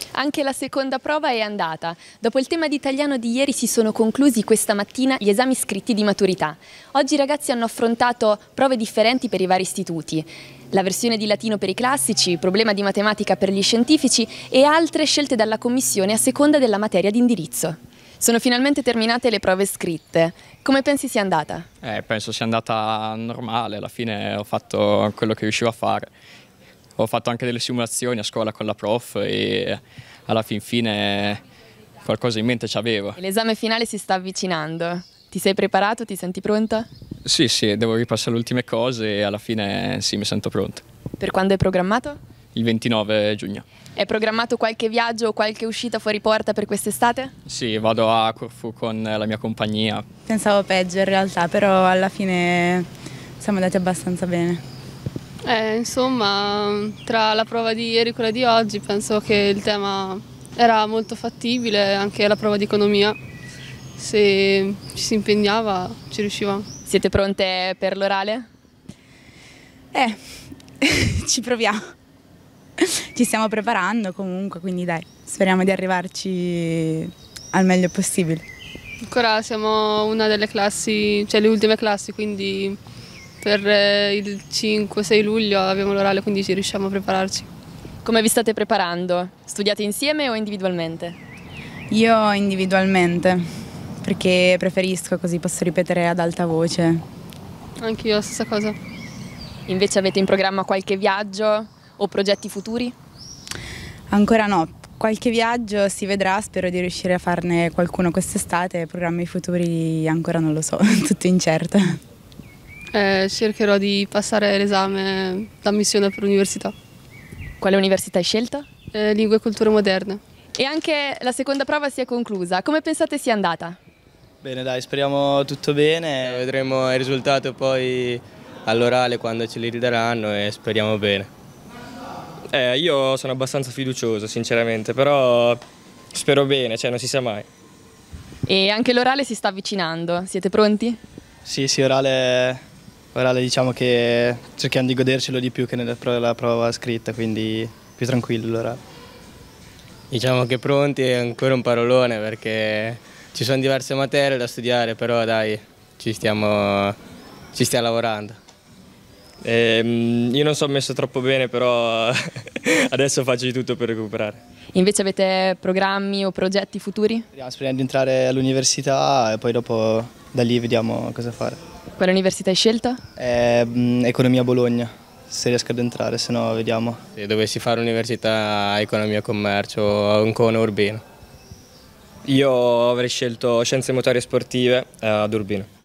Anche la seconda prova è andata. Dopo il tema di italiano di ieri si sono conclusi questa mattina gli esami scritti di maturità. Oggi i ragazzi hanno affrontato prove differenti per i vari istituti. La versione di latino per i classici, problema di matematica per gli scientifici e altre scelte dalla commissione a seconda della materia di indirizzo. Sono finalmente terminate le prove scritte. Come pensi sia andata? Penso sia andata normale, alla fine ho fatto quello che riuscivo a fare. Ho fatto anche delle simulazioni a scuola con la prof e alla fin fine qualcosa in mente c'avevo. L'esame finale si sta avvicinando. Ti sei preparato? Ti senti pronta? Sì, devo ripassare le ultime cose e alla fine sì, mi sento pronto. Per quando è programmato? Il 29 giugno. È programmato qualche viaggio o qualche uscita fuori porta per quest'estate? Sì, vado a Corfù con la mia compagnia. Pensavo peggio in realtà, però alla fine siamo andati abbastanza bene. Insomma, tra la prova di ieri e quella di oggi penso che il tema era molto fattibile, anche la prova di economia. Se ci si impegnava ci riuscivamo. Siete pronte per l'orale? Ci proviamo. Ci stiamo preparando comunque, quindi dai, speriamo di arrivarci al meglio possibile. Ancora siamo una delle classi, cioè le ultime classi, quindi per il 5-6 luglio abbiamo l'orale, quindi ci riusciamo a prepararci. Come vi state preparando? Studiate insieme o individualmente? Io individualmente, perché preferisco, così posso ripetere ad alta voce. Anch'io la stessa cosa. Invece avete in programma qualche viaggio o progetti futuri? Ancora no, qualche viaggio si vedrà, spero di riuscire a farne qualcuno quest'estate, programmi futuri ancora non lo so, tutto incerto. Cercherò di passare l'esame d'ammissione per l'università. Quale università hai scelto? Lingue e culture moderne. E anche la seconda prova si è conclusa. Come pensate sia andata? Bene, dai, speriamo tutto bene. Vedremo il risultato poi all'orale quando ce li ridaranno e speriamo bene. Io sono abbastanza fiducioso, sinceramente, però spero bene, non si sa mai. E anche l'orale si sta avvicinando. Siete pronti? Sì, orale diciamo che cerchiamo di godercelo di più che nella prova scritta, quindi più tranquillo l'orale. Diciamo che pronti è ancora un parolone perché ci sono diverse materie da studiare, però dai, ci stiamo lavorando. Io non sono messo troppo bene, però adesso faccio di tutto per recuperare. Invece avete programmi o progetti futuri? Speriamo di entrare all'università e poi dopo da lì vediamo cosa fare. Quale università hai scelto? Economia Bologna, se riesco ad entrare, se no vediamo. Se dovessi fare università economia e commercio o ancora Urbino. Io avrei scelto scienze motorie sportive ad Urbino.